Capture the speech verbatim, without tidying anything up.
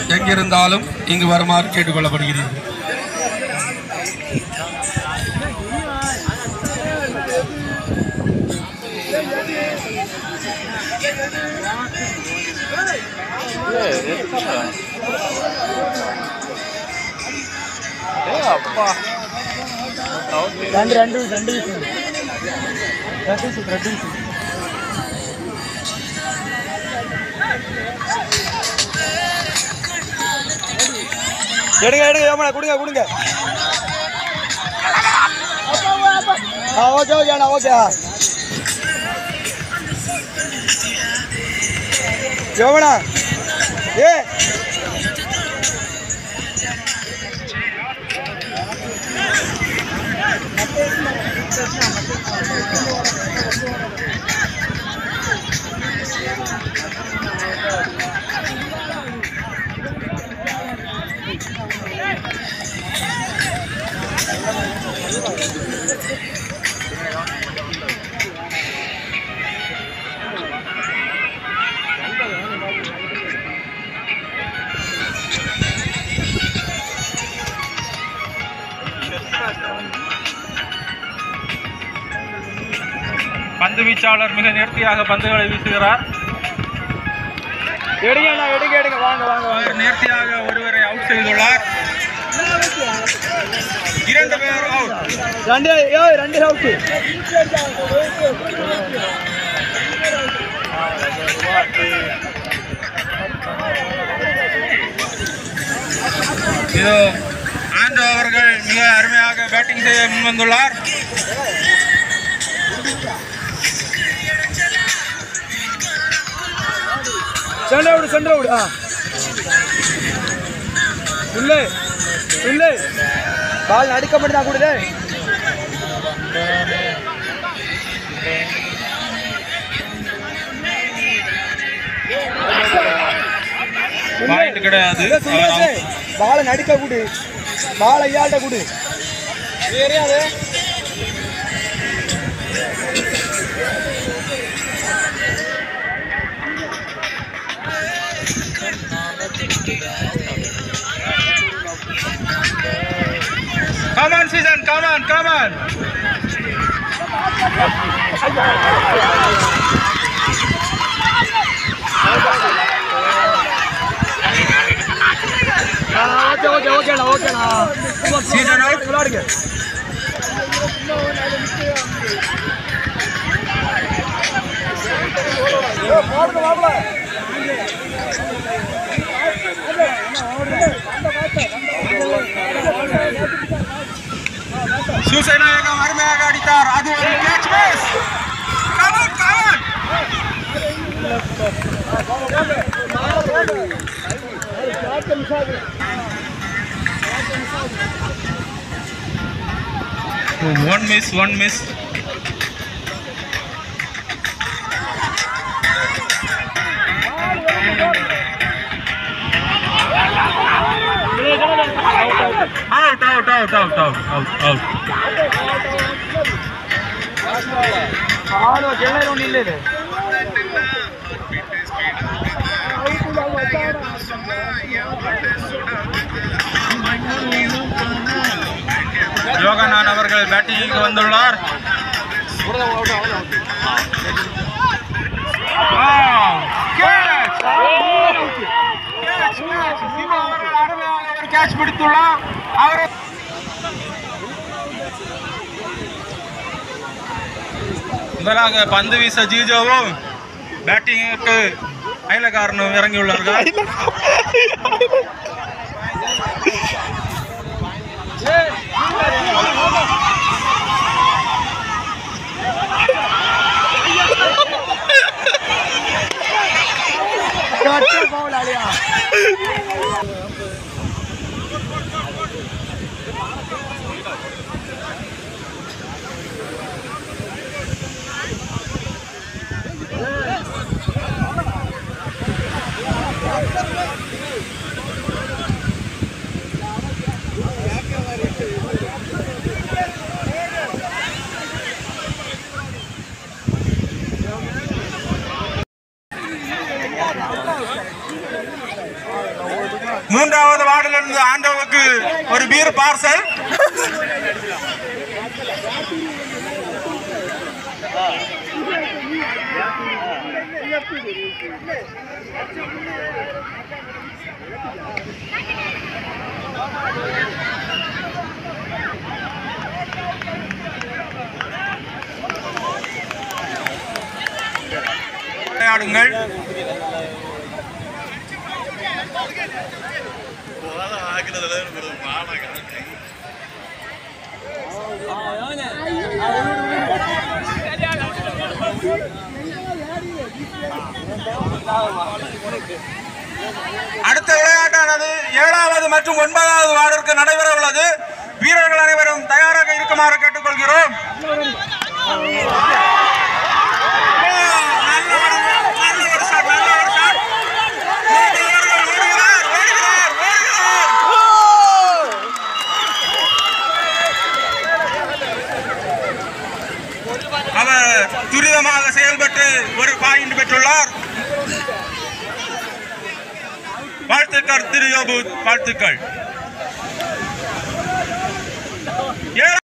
எங்கிருந்தாலும் இங்கு வருமாறு கேட்டுக்கொள்ளப்படுகிறீர்கள். ரெண்டு ரெண்டு ரெண்டு ரெண்டு ரெண்டு எடுங்க எடுங்க ஏமா கொடுங்க கொடுங்க. ஆ ஓகே ஓகே அண்ணா ஓகே. யோமனா ஏ பந்து வீச்சாளர் மிக நேர்த்தியாக பந்துகளை வீசுகிறார். எடுங்க எடுங்க எடுங்க வாங்க வாங்க வாங்க. நேர்த்தியாக ஒருவரை அவுட் செய்துள்ளார். இரண்டு பேர் அவுட். ரெண்டு ஏ ரெண்டு அவுட். இதோ ஆண்டோ அவர்கள் மிக அருமையாக பேட்டிங் செய்ய முன்வந்துள்ளார். Centre out centre out. ஆ உள்ளே உள்ளே பால் நடுக்க மட்டும் தான் கூடுதே. பாயிண்ட் கிடையாது. பாலை நடுக்க கூடு, பாலை ஐயாட்ட கூடு. தெரியாது Come on, season. Come on, come on. Okay okay ஓகேண்ணா ஓகேண்ணா. Season out. விளையாடுங்க. பாடுங்க மாப்பிள. சூசைநாயகம் அருமையாக அடித்தார். அது ஒரு catch miss. Come on come on. One miss, one miss. Out, out, out, out, out, out, out. ஆளோ ஜெனரல் ஒண்ணு இல்ல இது. யோகநாத் அவர்கள் பேட்டிங்க்கு வந்துள்ளார். கேட்ச் பிடித்துள்ளார். அவர் முதலாக பந்து வீச ஜீஜோவும் பேட்டிங்க்கு அயலக்காரனும் இறங்கியுள்ளார்கள். மூன்றாவது வார்டிலிருந்து ஆண்டவுக்கு ஒரு பீர் பார்சல். விளையாடுங்கள். அடுத்த விளையாட்டானது ஏழாவது மற்றும் ஒன்பதாவது வார்டிற்கு நடைபெற உள்ளது. வீரர்கள் அனைவரும் தயாராக இருக்குமாறு கேட்டுக்கொள்கிறோம். அவர் துரிதமாக செயல்பட்டு ஒரு பாயிண்ட் பெற்றுள்ளார். வாழ்த்துக்கள் திரு யோபு, வாழ்த்துக்கள்.